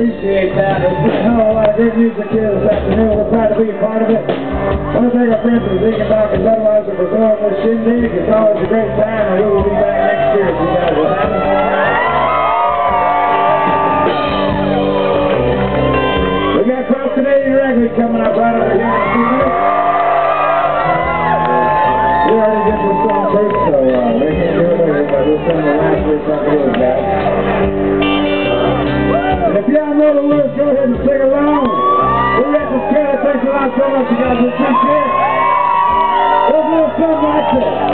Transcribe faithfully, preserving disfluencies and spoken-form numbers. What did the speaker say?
appreciate that. There's been a hell of a lot of great music here this afternoon. We're proud to be a part of it. I want to thank our friends at Zeke and Doctor Budweiser for throwing this shindig. It's always a great time, and we will be back next year if you guys will have it. We got Cross Canadian Rugby coming up right over here in a few minutes. We already did this song first, so uh, we can't do it later, but we'll sing the last week's up to those guys. And if y'all know the words, go ahead and sing along. We're at this kid. Thanks a lot so much, you guys. We appreciate it. We'll do something like this.